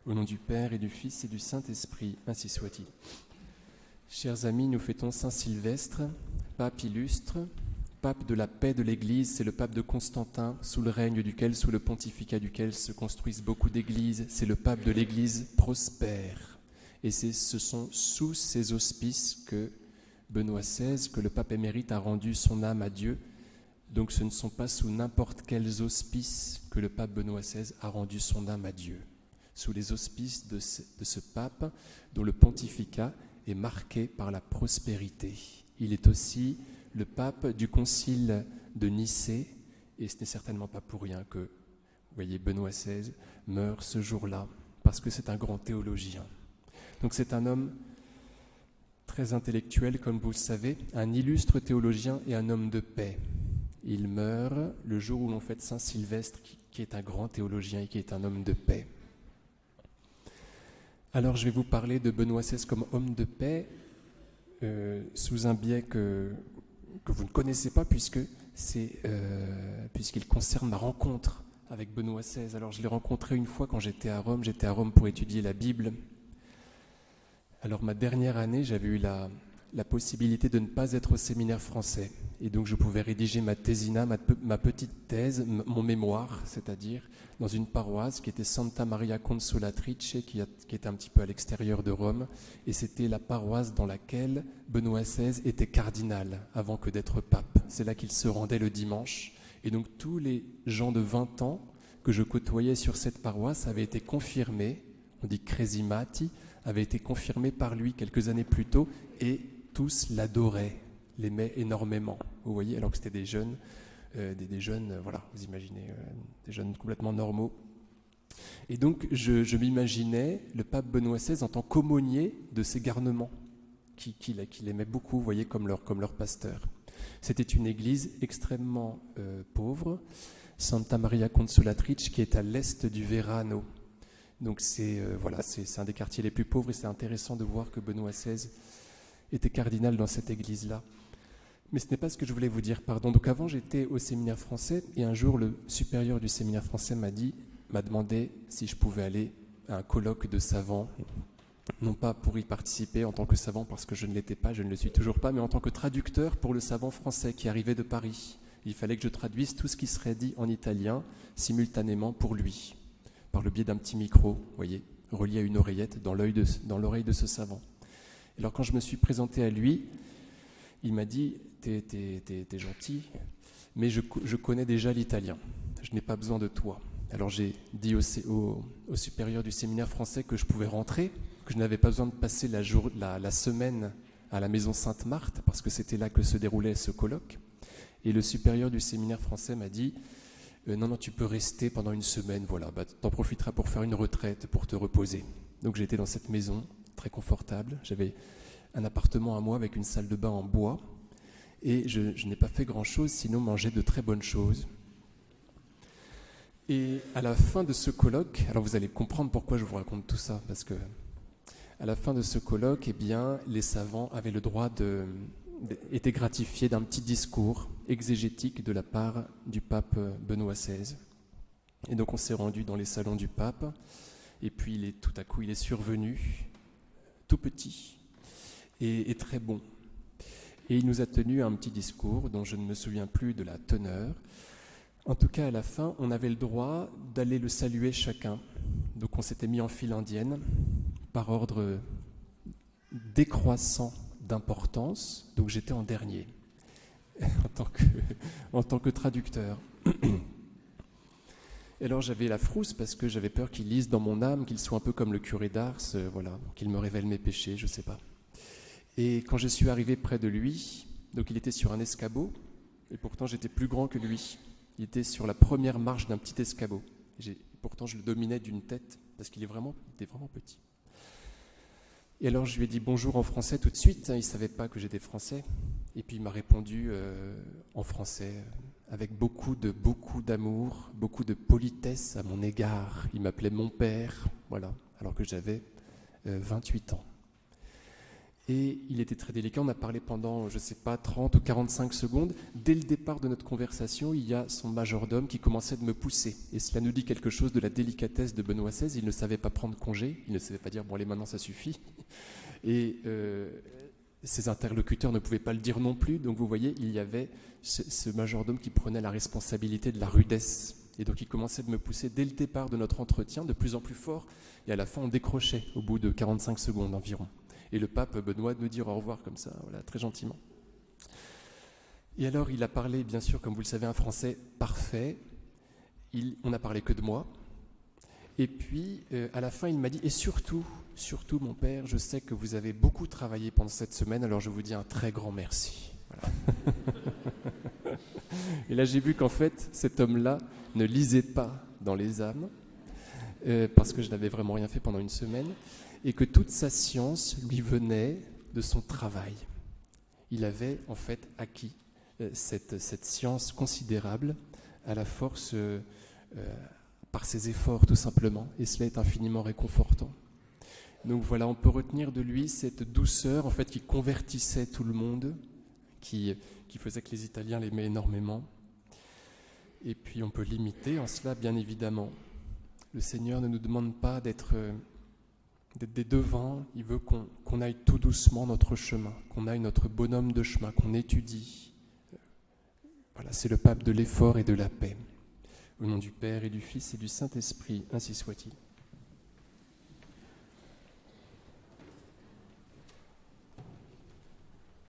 Au nom du Père et du Fils et du Saint-Esprit, ainsi soit-il. Chers amis, nous fêtons Saint Sylvestre, pape illustre, pape de la paix de l'Église. C'est le pape de Constantin, sous le règne duquel, sous le pontificat duquel se construisent beaucoup d'églises. C'est le pape de l'Église prospère. Et ce sont sous ces auspices que Benoît XVI, que le pape émérite, a rendu son âme à Dieu. Donc ce ne sont pas sous n'importe quels auspices que le pape Benoît XVI a rendu son âme à Dieu. Sous les auspices de ce pape dont le pontificat est marqué par la prospérité. Il est aussi le pape du concile de Nicée, et ce n'est certainement pas pour rien que, vous voyez, Benoît XVI meurt ce jour-là, parce que c'est un grand théologien. Donc c'est un homme très intellectuel, comme vous le savez, un illustre théologien et un homme de paix. Il meurt le jour où l'on fête Saint Sylvestre, qui est un grand théologien et qui est un homme de paix. Alors je vais vous parler de Benoît XVI comme homme de paix sous un biais que vous ne connaissez pas puisqu'il concerne ma rencontre avec Benoît XVI. Alors je l'ai rencontré une fois quand j'étais à Rome pour étudier la Bible. Alors ma dernière année, j'avais eu la possibilité de ne pas être au séminaire français. Et donc je pouvais rédiger ma thésina, ma petite thèse, mon mémoire, c'est-à-dire dans une paroisse qui était Santa Maria Consolatrice, qui était un petit peu à l'extérieur de Rome. Et c'était la paroisse dans laquelle Benoît XVI était cardinal avant que d'être pape. C'est là qu'il se rendait le dimanche. Et donc tous les gens de 20 ans que je côtoyais sur cette paroisse avaient été confirmés, on dit crésimati, avaient été confirmés par lui quelques années plus tôt, et tous l'adoraient, l'aimaient énormément. Vous voyez, alors que c'était des jeunes, voilà, vous imaginez, des jeunes complètement normaux. Et donc, je m'imaginais le pape Benoît XVI en tant qu'aumônier de ces garnements, qu'il aimait beaucoup, vous voyez, comme leur pasteur. C'était une église extrêmement pauvre, Santa Maria Consolatrice, qui est à l'est du Verano. Donc c'est un des quartiers les plus pauvres, et c'est intéressant de voir que Benoît XVI était cardinal dans cette église-là. Mais ce n'est pas ce que je voulais vous dire, pardon. Donc avant, j'étais au séminaire français, et un jour, le supérieur du séminaire français m'a demandé si je pouvais aller à un colloque de savants, non pas pour y participer en tant que savant, parce que je ne l'étais pas, je ne le suis toujours pas, mais en tant que traducteur pour le savant français qui arrivait de Paris. Il fallait que je traduise tout ce qui serait dit en italien simultanément pour lui, par le biais d'un petit micro, vous voyez, relié à une oreillette dans l'oreille de ce savant. Et alors quand je me suis présenté à lui, il m'a dit « T'es gentil, mais je connais déjà l'italien, je n'ai pas besoin de toi ». Alors j'ai dit au supérieur du séminaire français que je pouvais rentrer, que je n'avais pas besoin de passer la semaine à la maison Sainte-Marthe, parce que c'était là que se déroulait ce colloque. Et le supérieur du séminaire français m'a dit non, tu peux rester pendant une semaine, voilà, t'en profiteras pour faire une retraite, pour te reposer. Donc j'étais dans cette maison, très confortable, j'avais un appartement à moi avec une salle de bain en bois, et je n'ai pas fait grand-chose, sinon manger de très bonnes choses. Et à la fin de ce colloque, alors vous allez comprendre pourquoi je vous raconte tout ça, parce que à la fin de ce colloque, eh bien, les savants avaient le droit étaient gratifiés d'un petit discours exégétique de la part du pape Benoît XVI. Et donc on s'est rendu dans les salons du pape, et puis tout à coup il est survenu, tout petit et très bon. Et il nous a tenu un petit discours dont je ne me souviens plus de la teneur. En tout cas, à la fin, on avait le droit d'aller le saluer chacun. Donc on s'était mis en file indienne, par ordre décroissant d'importance, donc j'étais en dernier, en tant que traducteur. Et alors j'avais la frousse parce que j'avais peur qu'il lise dans mon âme, qu'il soit un peu comme le curé d'Ars, voilà, qu'il me révèle mes péchés, je ne sais pas. Et quand je suis arrivé près de lui, donc il était sur un escabeau, et pourtant j'étais plus grand que lui. Il était sur la première marche d'un petit escabeau. Pourtant je le dominais d'une tête, parce qu'il était vraiment petit. Et alors je lui ai dit bonjour en français tout de suite, il ne savait pas que j'étais français. Et puis il m'a répondu en français, avec beaucoup d'amour, beaucoup de politesse à mon égard. Il m'appelait mon père, voilà, alors que j'avais 28 ans. Et il était très délicat, on a parlé pendant, je ne sais pas, 30 ou 45 secondes. Dès le départ de notre conversation, il y a son majordome qui commençait de me pousser. Et cela nous dit quelque chose de la délicatesse de Benoît XVI. Il ne savait pas prendre congé, il ne savait pas dire « bon allez, maintenant ça suffit ». Et ses interlocuteurs ne pouvaient pas le dire non plus. Donc vous voyez, il y avait ce majordome qui prenait la responsabilité de la rudesse. Et donc il commençait de me pousser dès le départ de notre entretien, de plus en plus fort. Et à la fin, on décrochait au bout de 45 secondes environ. Et le pape Benoît nous dire au revoir comme ça, voilà, très gentiment. Et alors, il a parlé, bien sûr, comme vous le savez, un français parfait. On n'a parlé que de moi. Et puis, à la fin, il m'a dit, et surtout, mon père, je sais que vous avez beaucoup travaillé pendant cette semaine, alors je vous dis un très grand merci. Voilà. Et là, j'ai vu qu'en fait, cet homme-là ne lisait pas dans les âmes, parce que je n'avais vraiment rien fait pendant une semaine, et que toute sa science lui venait de son travail. Il avait en fait acquis cette science considérable à la force par ses efforts tout simplement, et cela est infiniment réconfortant. Donc voilà, on peut retenir de lui cette douceur en fait qui convertissait tout le monde, qui faisait que les Italiens l'aimaient énormément. Et puis on peut l'imiter en cela, bien évidemment. Le Seigneur ne nous demande pas d'être des devants, il veut qu'on aille tout doucement notre chemin, qu'on aille notre bonhomme de chemin, qu'on étudie. Voilà, c'est le pape de l'effort et de la paix. Au nom du Père et du Fils et du Saint-Esprit, ainsi soit-il.